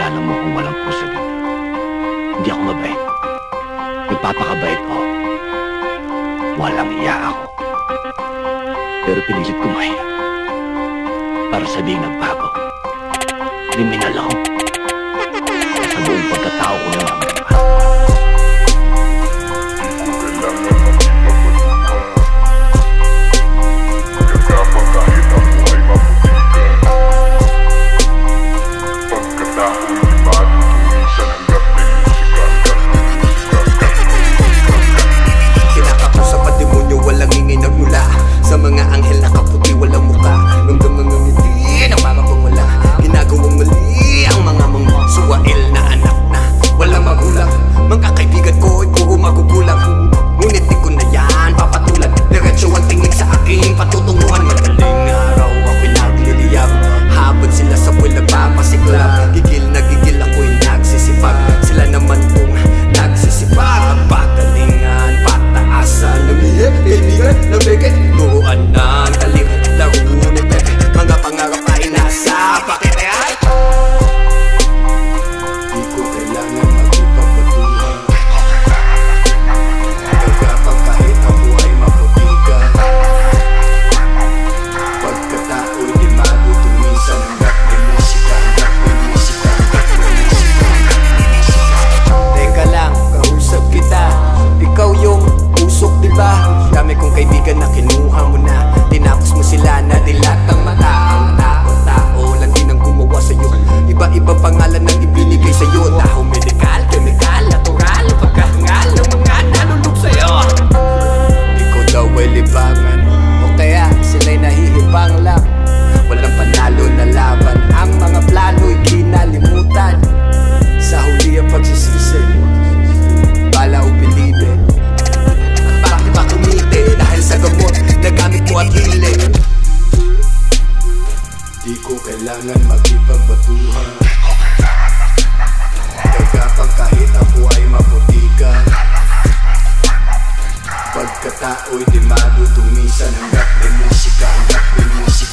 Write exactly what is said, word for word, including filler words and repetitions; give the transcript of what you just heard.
Kasalanan mo kung walang puso dito. Hindi ako mabait. Nagpapakabait ako. Walang iya ako. Pero pinilit ko mahiya. Para sabihin nagbago. Kriminal ako. Sa buong pagkatao ko lang ang sa mga anghel na kaputi walang muka. Nung ngiti na para pang wala. Ginagawang mali ang mga mga suwail na anak na walang magulang. Mga kaibigan ko ay puro magugulang. Ngunit di ko na yan papatulan. Diretso ang tingin sa aking patutunguhan. Madaling araw ako'y nagliliyab habang sila sa buwan nagpapasiklab. Gigil na gigil ako'y nagsisipag. Sila naman kung nagsisipag. Ang pagalingan, pataasan, namihip, kaibigan, nabigay. Turuan ng talip, laro ng pepe. Mga pangarap ay nasa pakete ay di ko kailangan magipagpatuhan. Gagapang kahit ako ay maputikan. Pagkatao'y di madutumisan. Hanggat may musika, hanggat may musika, hanggat may musika, hanggat may musika. Teka lang, kausap kita. Ikaw yung usok diba? Dami kong kaibigan na kinuha mo na. Tinapos mo sila na dilat ang mata. Ang tao-tao lang din ang gumawa sa'yo. Iba-iba pangalan ng ibinigay sa'yo. Taho medikal, kemikal, natural, pagkahangal ng mga nalulog sa'yo. Ikaw daw ay libangan, o kaya sila'y nahihibang lang. Walang panalo na laban. Ang mga plano'y kinalimutan. Sa huli ang pagsisisi, bala o bilibin. Bakit ba kumite? Dahil sa gamot na gamit mo at hilig. Di ko kailangan makipagbatuhan. Gagapang kahit ako ay maputikan. Pagkatao'y di madutumisan. Hanggat may musika, hanggat may musika.